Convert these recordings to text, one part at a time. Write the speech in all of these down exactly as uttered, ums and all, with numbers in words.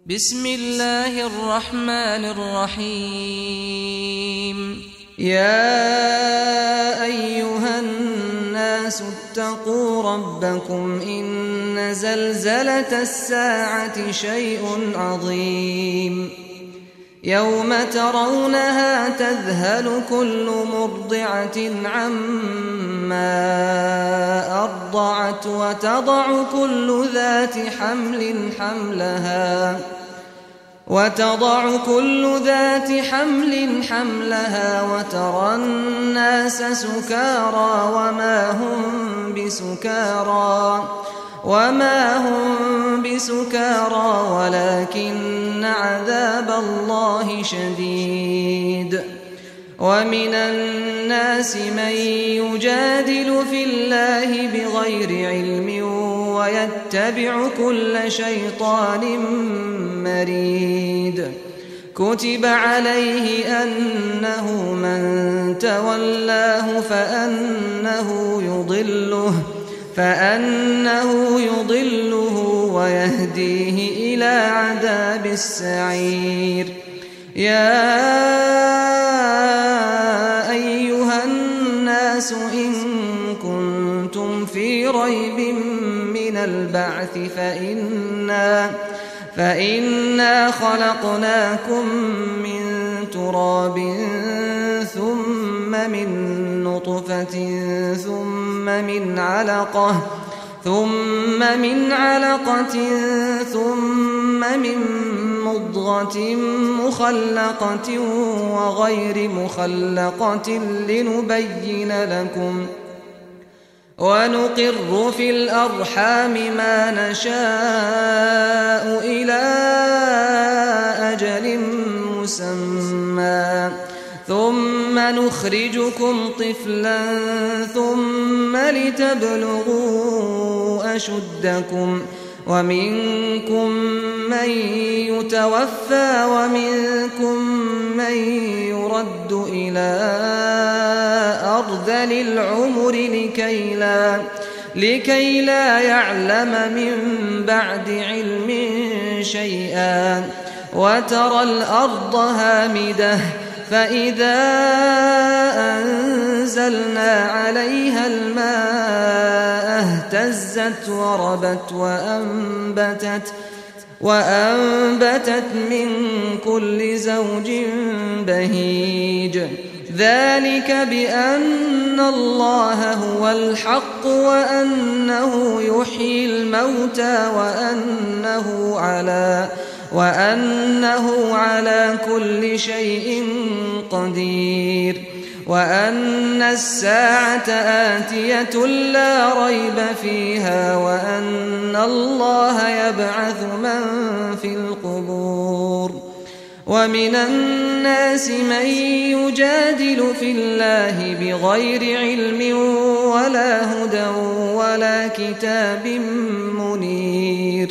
بسم الله الرحمن الرحيم. يا أيها الناس اتقوا ربكم إن زلزلة الساعة شيء عظيم يوم ترونها تذهل كل مرضعة عما أرضعت وتضع كل ذات حمل حملها وتضع كل ذات حمل حملها وترى الناس سكارى وما هم بسكارى وما هم بسكارى ولكن عذاب الله شديد. ومن الناس من يجادل في الله بغير علم ويتبع كل شيطان مريد. كتب عليه أنه من تولاه فأنه يضله فأنه يضله ويهديه إلى عذاب السعير. يا أيها الناس إن كنتم في ريب من البعث فإنا, فإنا خلقناكم من تراب ثم من نطفة ثم من علقة ثم من علقة ثم من مضغة مخلقة وغير مخلقة لنبين لكم ونقر في الأرحام ما نشاء إلى أجل مسمى ثم نخرجكم طفلا ثم لتبلغوا أشدكم ومنكم من يتوفى ومنكم من يرد إلى أرذل العمر لكي لا, لكي لا يعلم من بعد علم شيئا. وترى الأرض هامدة فإذا أنزلنا عليها الماء اهتزت وربت وأنبتت, وأنبتت من كل زوج بهيج. ذلك بأن الله هو الحق وأنه يحيي الموتى وأنه على وأنه على كل شيء قدير وأن الساعة آتية لا ريب فيها وأن الله يبعث من في القبور. ومن الناس من يجادل في الله بغير علم ولا هدى ولا كتاب منير.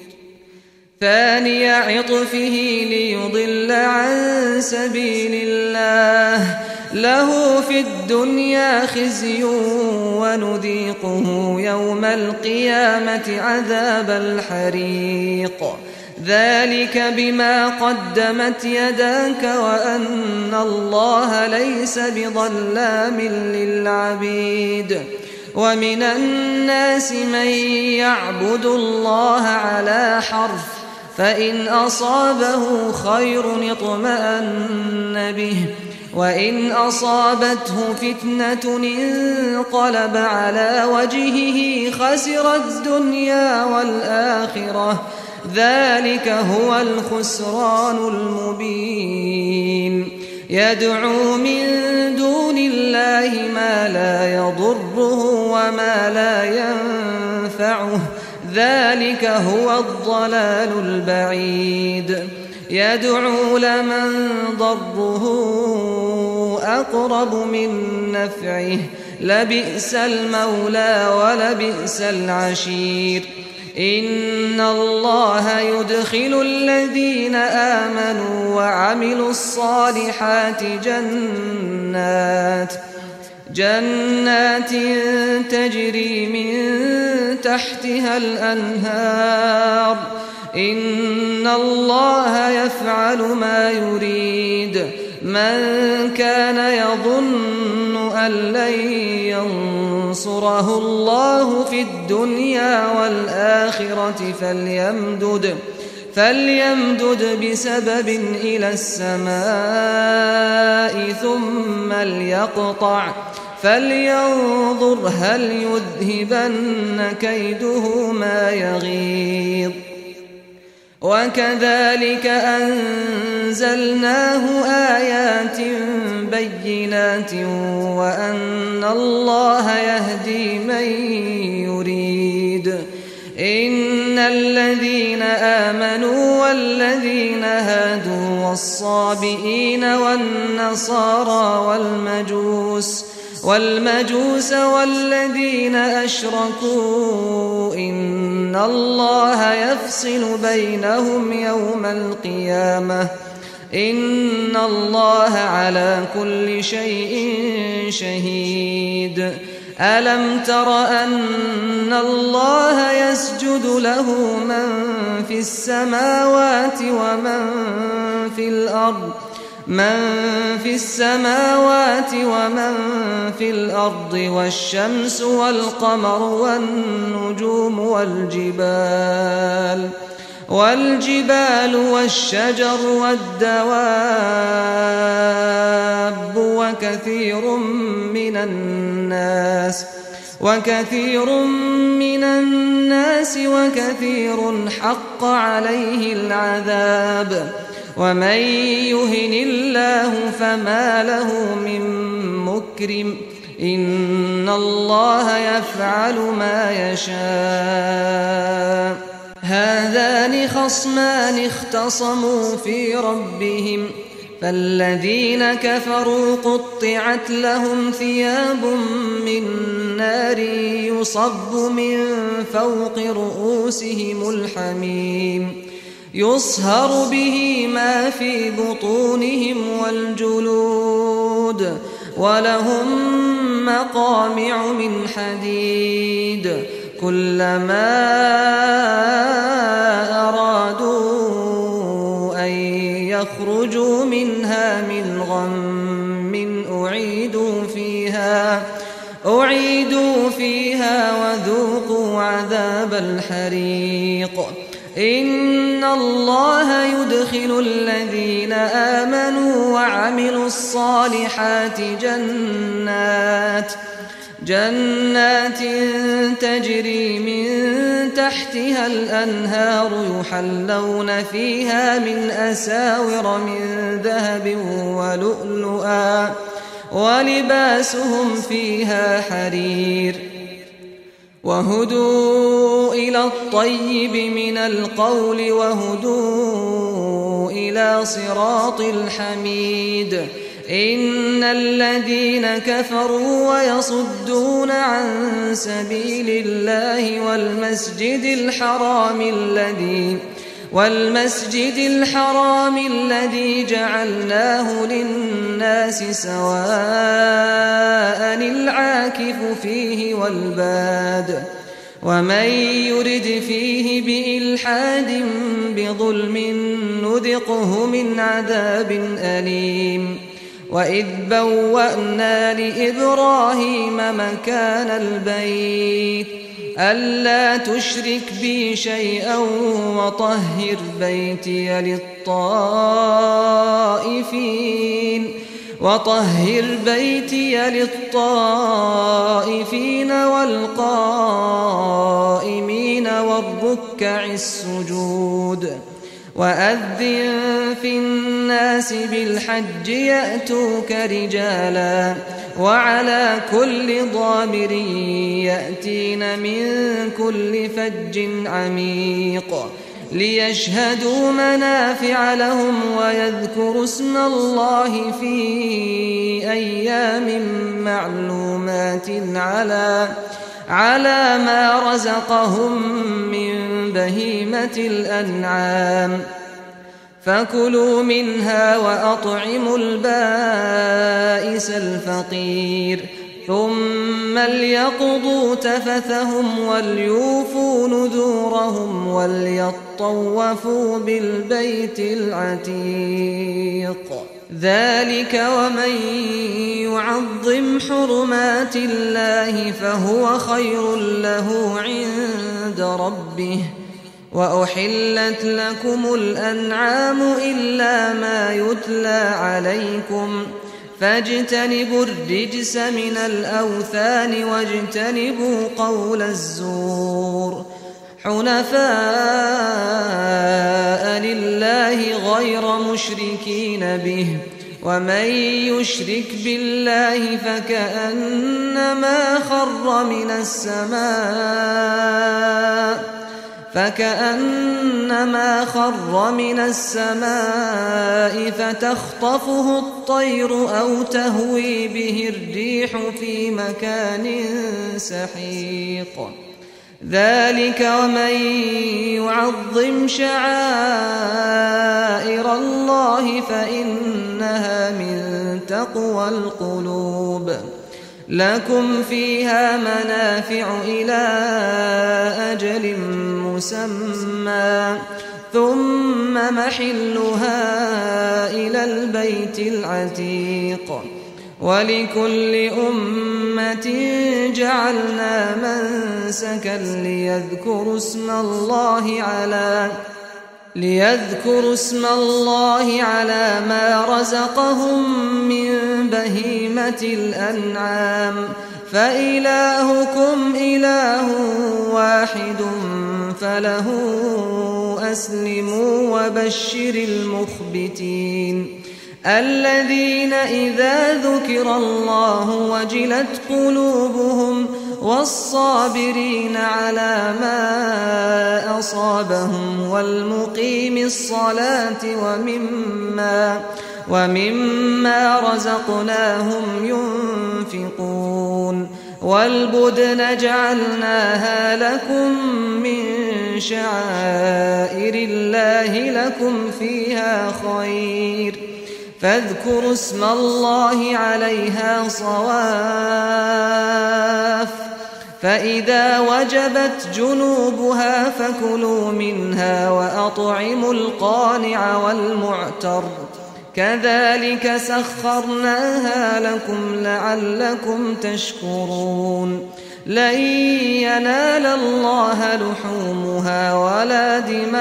ثاني عطفه ليضل عن سبيل الله له في الدنيا خزي ونذيقه يوم القيامة عذاب الحريق. ذلك بما قدمت يداك وأن الله ليس بظلام للعبيد. ومن الناس من يعبد الله على حرف فإن أصابه خير اطمأن به وإن أصابته فتنة انقلب على وجهه خسر الدنيا والآخرة. ذلك هو الخسران المبين. يدعو من دون الله ما لا يضره وما لا ينفعه. ذلك هو الضلال البعيد. يدعو لمن ضره أقرب من نفعه لبئس المولى ولبئس العشير. إن الله يدخل الذين آمنوا وعملوا الصالحات جنات جنات تجري من تحتها الأنهار إن الله يفعل ما يريد من كان يظن أن لن ينصره الله في الدنيا والآخرة فليمدد فليمدد بسبب إلى السماء ثم ليقطع فلينظر هل يذهبن كيده ما يغيظ وكذلك أنزلناه آيات بينات وأن الله يهدي من يريد إن الذين آمنوا والذين هادوا والصابئين والنصارى والمجوس والمجوس والذين أشركوا إن الله يفصل بينهم يوم القيامة إن الله على كل شيء شهيد ألم تر أن الله يسجد له من في السماوات ومن في الأرض من في السماوات ومن في الأرض والشمس والقمر والنجوم والجبال والجبال والشجر والدواب وكثير من الناس وكثير من الناس وكثير حق عليه العذاب ومن يهن الله فما له من مكرم إن الله يفعل ما يشاء هذان خصمان اختصموا في ربهم فالذين كفروا قطعت لهم ثياب من نار يصب من فوق رؤوسهم الحميم يصهر به ما في بطونهم والجلود ولهم مقامع من حديد كلما أرادوا أن يخرجوا منها من غم أعيدوا فيها أعيدوا فيها وذوقوا عذاب الحريق إن الله يدخل الذين آمنوا وعملوا الصالحات جنات جنات تجري من تحتها الأنهار يحلون فيها من أساور من ذهب ولؤلؤا ولباسهم فيها حرير وهدوا إلى الطيب من القول وهدوا إلى صراط الحميد إن الذين كفروا ويصدون عن سبيل الله والمسجد الحرام الذي والمسجد الحرام الذي جعلناه للناس سواء العاكف فيه والباد ومن يرد فيه بإلحاد بظلم نذقه من عذاب أليم وإذ بوأنا لإبراهيم مكان البيت ألا تشرك بي شيئا وطهر بيتي للطائفين وطهر بيتي للطائفين والقائمين والركع السجود وأذن في الناس بالحج يأتوك رجالا وعلى كل ضامر يأتين من كل فج عميق ليشهدوا منافع لهم ويذكروا اسم الله في أيام معلومات على على ما رزقهم من بهيمة الأنعام فكلوا منها وأطعموا البائس الفقير ثم ليقضوا تفثهم وليوفوا نذورهم وليطوفوا بالبيت العتيق ذلك ومن يعظم حرمات الله فهو خير له عند ربه وأحلت لكم الأنعام إلا ما يتلى عليكم فاجتنبوا الرجس من الأوثان واجتنبوا قول الزور حنفاء لله غير مشركين به ومن يشرك بالله فكأنما خر من السماء فكأنما خر من السماء فتخطفه الطير أو تهوي به الريح في مكان سحيق ذلك ومن يعظم شعائر الله فإنها من تقوى القلوب لكم فيها منافع إلى أجل مسمى ثم محلها إلى البيت العتيق ولكل أمة جعلنا منسكا ليذكروا اسم الله على ليذكروا اسم الله على ما رزقهم من بهيمة الأنعام فإلهكم إله واحد فله أسلموا وبشر المخبتين الذين إذا ذكر الله وجلت قلوبهم والصابرين على ما أصابهم والمقيم الصلاة ومما ومما رزقناهم ينفقون والبدن جعلناها لكم من شعائر الله لكم فيها خير فاذكروا اسم الله عليها صواف فإذا وجبت جنوبها فكلوا منها وأطعموا القانع والمعتر كذلك سخرناها لكم لعلكم تشكرون لن ينال الله لحومها ولا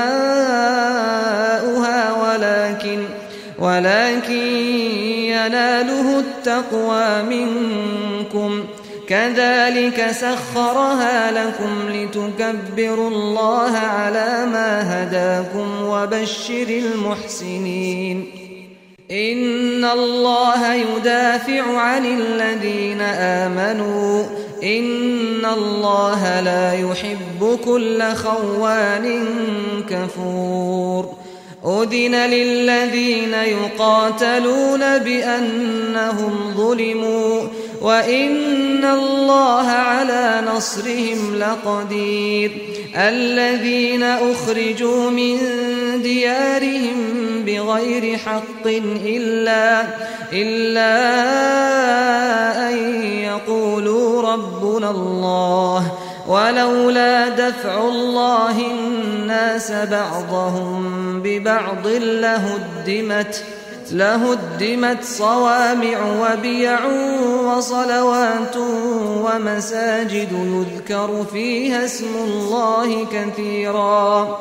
دماؤها ولكن ولكن يناله التقوى منكم كذلك سخرها لكم لتكبروا الله على ما هداكم وبشر المحسنين إن الله يدافع عن الذين آمنوا إن الله لا يحب كل خوان كفور أذن للذين يقاتلون بأنهم ظلموا وإن الله على نصرهم لقدير الذين أخرجوا من ديارهم بغير حق إلا, إلا أن يقولوا ربنا الله ولولا دفع الله الناس بعضهم ببعض لهدمت لهدمت صوامع وبيع وصلوات ومساجد يذكر فيها اسم الله كثيرا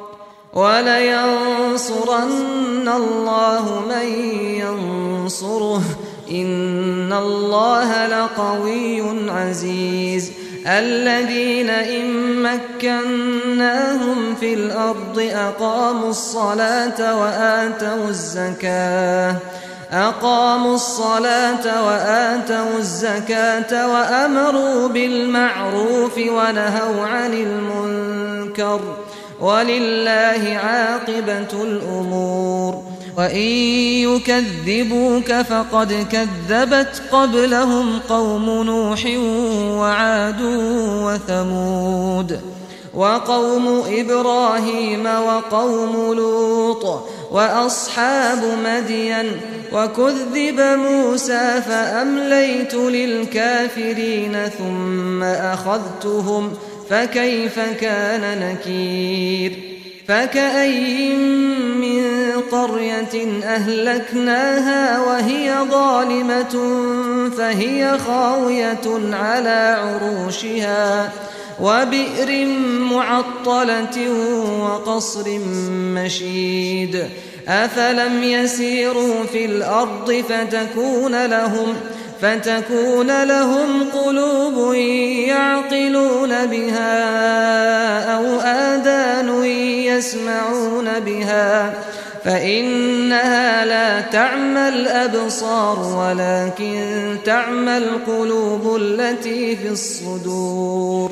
ولينصرن الله من ينصره إن الله لقوي عزيز الذين إن مكناهم في الأرض أقاموا الصلاة وآتوا الزكاة أقاموا الصلاة وآتوا الزكاة وأمروا بالمعروف ونهوا عن المنكر ولله عاقبة الأمور وإن يكذبوك فقد كذبت قبلهم قوم نوح وعاد وثمود وقوم إبراهيم وقوم لوط وأصحاب مدين وكذب موسى فأمليت للكافرين ثم أخذتهم فكيف كان نكير فكأي من قرية أهلكناها وهي ظالمة فهي خاوية على عروشها وبئر معطلة وقصر مشيد أفلم يسيروا في الأرض فتكون لهم فتكون لهم قلوب يعقلون بها أو آذان يسمعون بها فإنها لا تعمى الأبصار ولكن تعمى القلوب التي في الصدور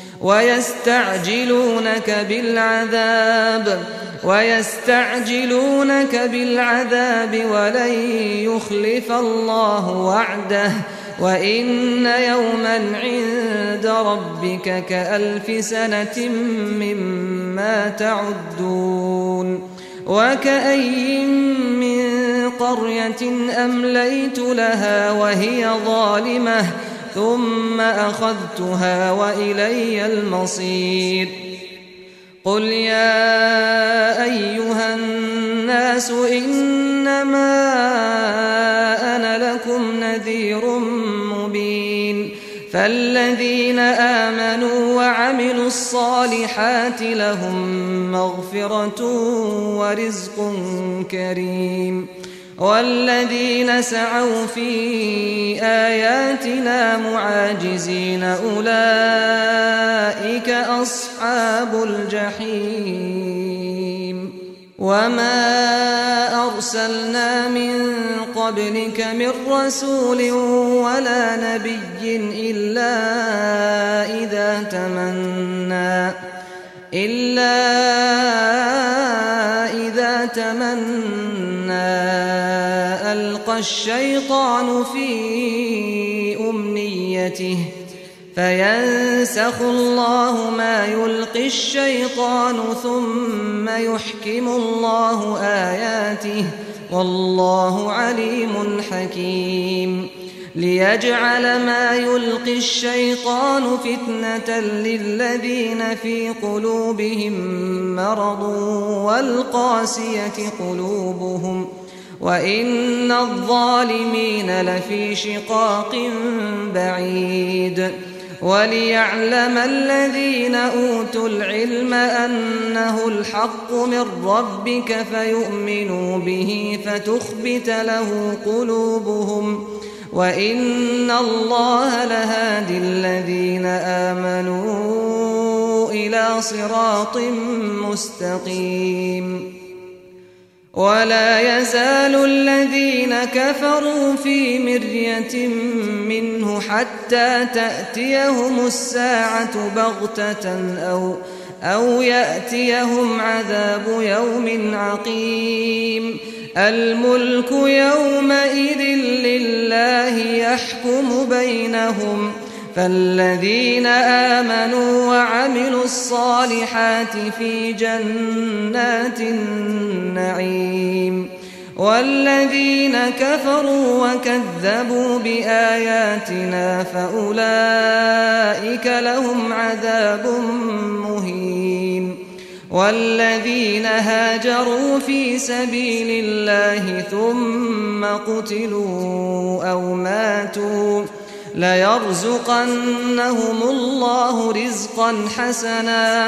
ويستعجلونك بالعذاب ويستعجلونك بالعذاب ولن يخلف الله وعده وإن يوما عند ربك كألف سنة مما تعدون وكأي من قرية أمليت لها وهي ظالمة ثم أخذتها وإلي المصير قل يا أيها الناس إنما أنا لكم نذير مبين فالذين آمنوا وعملوا الصالحات لهم مغفرة ورزق كريم والذين سعوا في آياتنا معاجزين أولئك أصحاب الجحيم وما أرسلنا من قبلك من رسول ولا نبي إلا إذا تمنى إلا إذا تمنى ألقى الشيطان في أمنيته فينسخ الله ما يلقي الشيطان ثم يحكم الله آياته والله عليم حكيم ليجعل ما يلقي الشيطان فتنة للذين في قلوبهم مرض والقاسية قلوبهم وإن الظالمين لفي شقاق بعيد وليعلم الذين أوتوا العلم أنه الحق من ربك فيؤمنوا به فتخبت له قلوبهم وإن الله لهادي الذين آمنوا إلى صراط مستقيم ولا يزال الذين كفروا في مرية منه حتى تأتيهم الساعة بغتة أو أو يأتيهم عذاب يوم عقيم الملك يومئذ لله يحكم بينهم فالذين آمنوا وعملوا الصالحات في جنات النعيم والذين كفروا وكذبوا بآياتنا فأولئك لهم عذاب مهين والذين هاجروا في سبيل الله ثم قتلوا أو ماتوا ليرزقنهم الله رزقا حسنا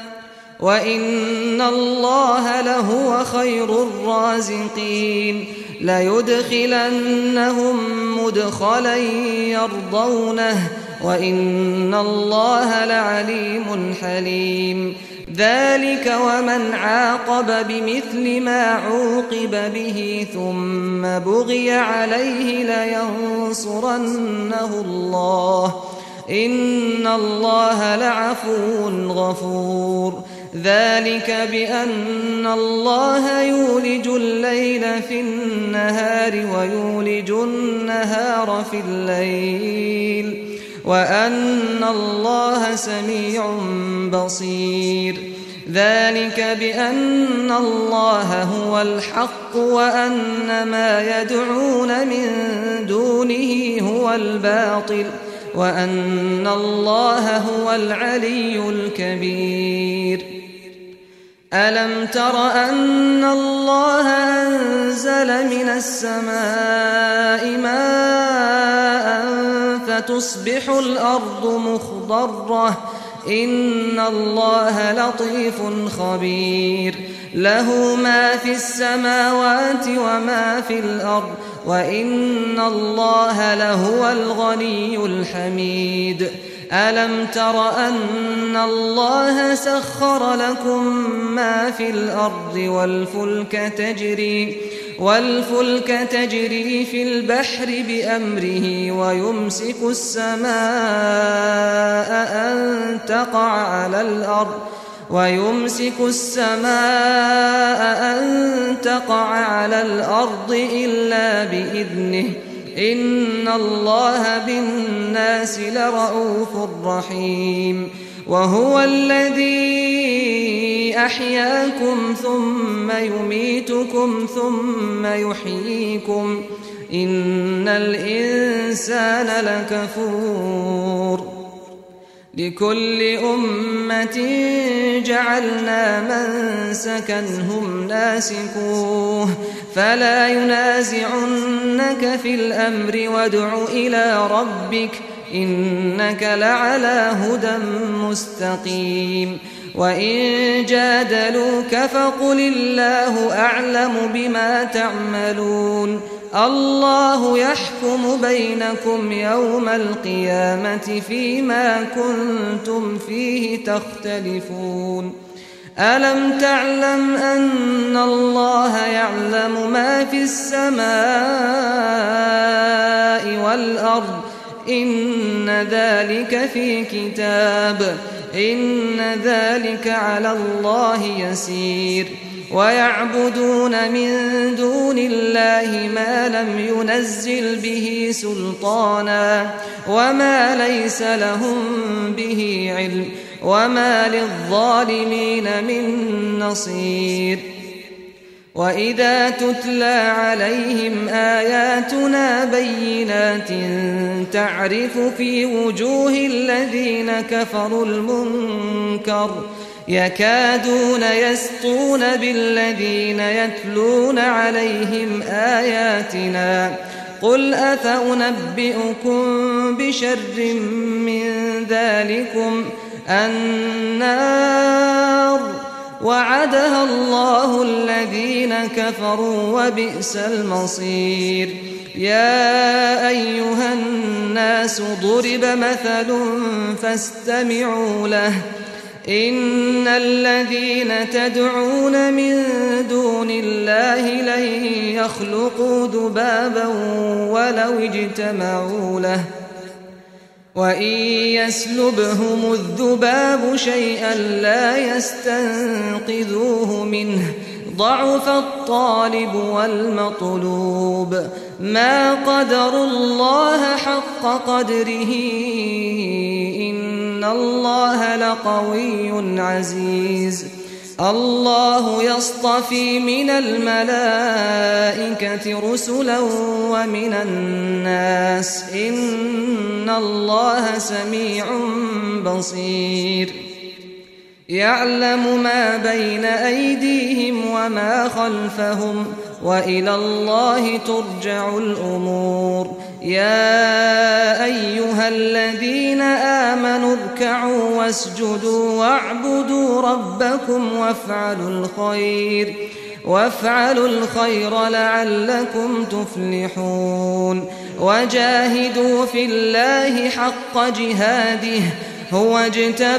وإن الله لهو خير الرازقين ليدخلنهم مدخلا يرضونه وإن الله لعليم حليم ذلك ومن عاقب بمثل ما عوقب به ثم بغي عليه لينصرنه الله إن الله لعفو غفور ذلك بأن الله يولج الليل في النهار ويولج النهار في الليل وأن الله سميع بصير ذلك بأن الله هو الحق وأن ما يدعون من دونه هو الباطل وأن الله هو العلي الكبير ألم تر أن الله أنزل من السماء ماء فتصبح الأرض مخضرة إن الله لطيف خبير له ما في السماوات وما في الأرض وإن الله لهو الغني الحميد ألم تر أن الله سخر لكم ما في الأرض والفلك تجري والفلك تجري في البحر بأمره ويمسك السماء أن تقع على الأرض ويمسك السماء أن تقع على الأرض إلا بإذنه إن الله بالناس لرؤوف رحيم وهو الذي أحياكم ثم يميتكم ثم يحييكم إن الإنسان لكفور لكل أمة جعلنا منسكا هم ناسكوه فلا ينازعنك في الأمر وادع إلى ربك إنك لعلى هدى مستقيم وإن جادلوك فقل الله أعلم بما تعملون الله يحكم بينكم يوم القيامة فيما كنتم فيه تختلفون ألم تعلم أن الله يعلم ما في السماء والأرض إن ذلك في كتاب إن ذلك على الله يسير ويعبدون من دون الله ما لم ينزل به سلطانا وما ليس لهم به علم وما للظالمين من نصير وإذا تتلى عليهم آياتنا بينات تعرف في وجوه الذين كفروا المنكر يكادون يسطون بالذين يتلون عليهم آياتنا قل أفأنبئكم بشر من ذلكم النار وعدها الله الذين كفروا وبئس المصير يا أيها الناس ضرب مثل فاستمعوا له إن الذين تدعون من دون الله لن يخلقوا ذبابا ولو اجتمعوا له وإن يسلبهم الذباب شيئا لا يستنقذوه منه ضعف الطالب والمطلوب ما قدروا الله حق قدره إن الله لقوي عزيز الله يصطفي من الملائكة رسلا ومن الناس إن الله سميع بصير يعلم ما بين أيديهم وما خلفهم وإلى الله ترجع الأمور يا أيها الذين آمنوا اركعوا واسجدوا واعبدوا ربكم وافعلوا الخير وافعلوا الخير لعلكم تفلحون وجاهدوا في الله حق جهاده هو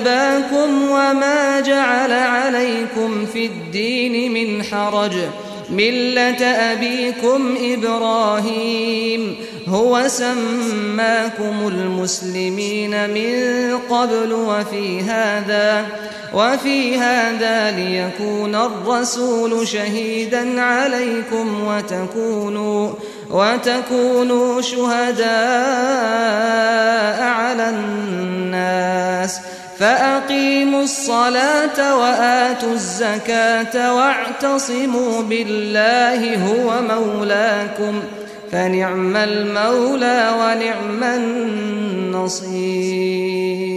اجتباكم وما جعل عليكم في الدين من حرج ملة أبيكم إبراهيم هو سماكم المسلمين من قبل وفي هذا وفي هذا ليكون الرسول شهيدا عليكم وتكونوا وتكونوا شهداء على الناس فأقيموا الصلاة وآتوا الزكاة واعتصموا بالله هو مولاكم فنعم المولى ونعم النصير.